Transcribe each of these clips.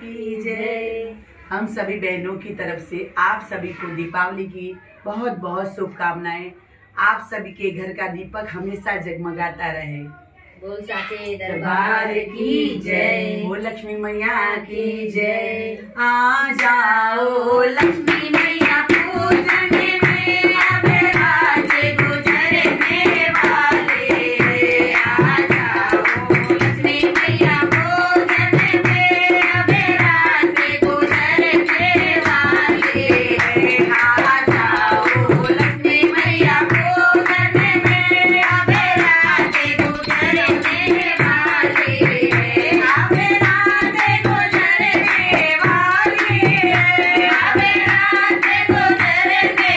की जय। हम सभी बहनों की तरफ से आप सभी को दीपावली की बहुत बहुत शुभकामनाएं। आप सभी के घर का दीपक हमेशा जगमगाता रहे। बोल साचे दरबार की जय। बोल लक्ष्मी मैया की जय। आ जाओ लक्ष्मी मैया पूजन में, अब रात गुजरने वाले। आ जाओ लक्ष्मी मैया पूजन में, अब रात गुजरने वाले। आ जाओ लक्ष्मी मैया पूजन में, अब रात गुजरने वाले। अब रात गुजरने वाले। अब रात गुजरने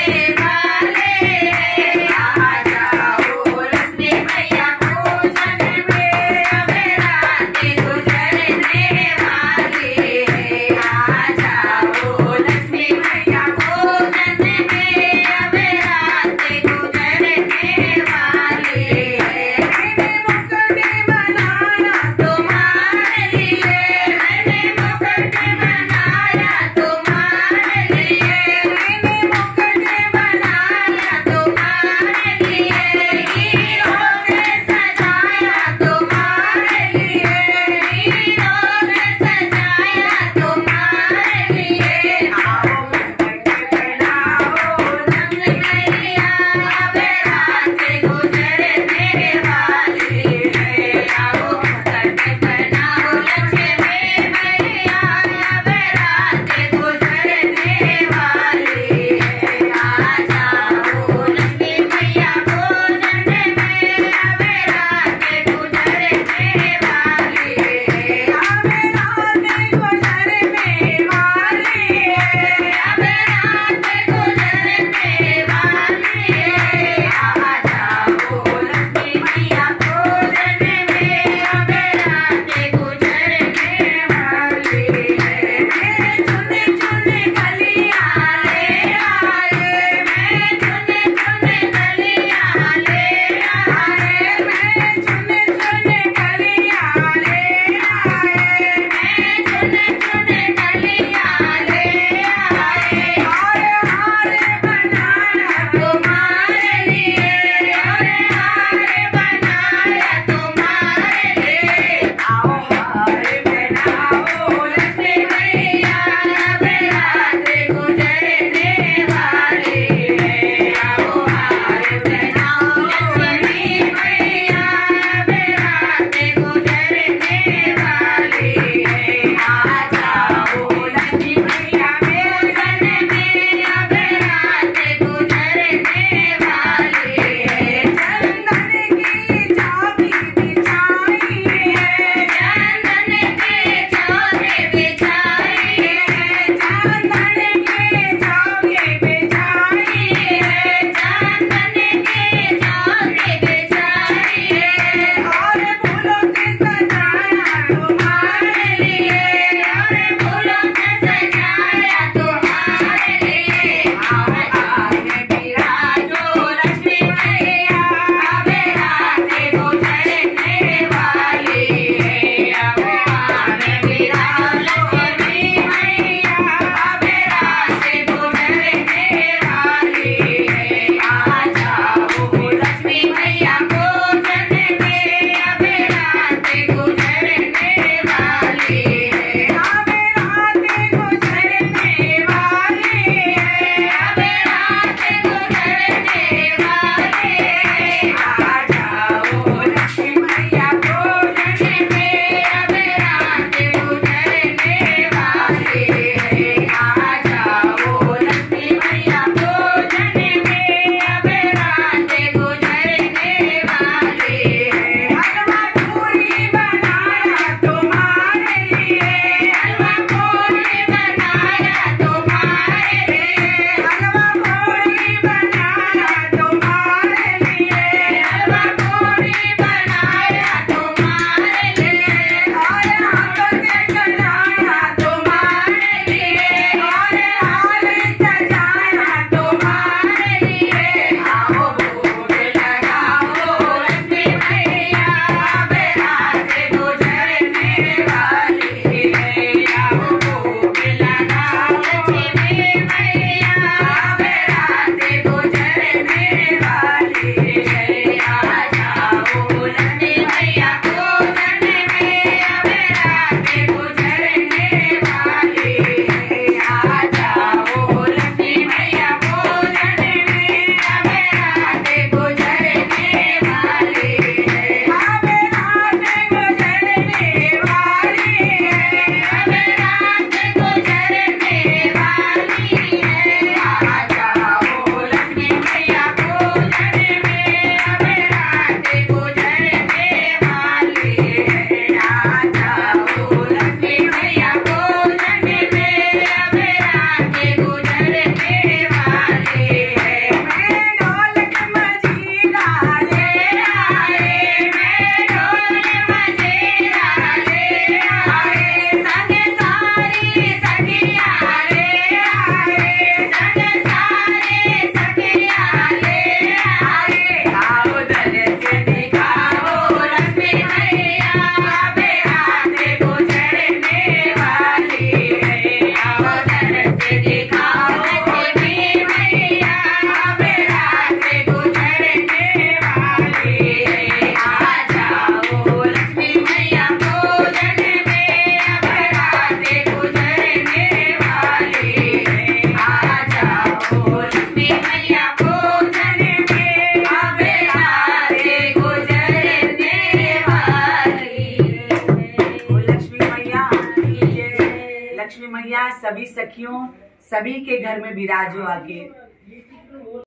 सभी सखियों सभी के घर में विराजो आके।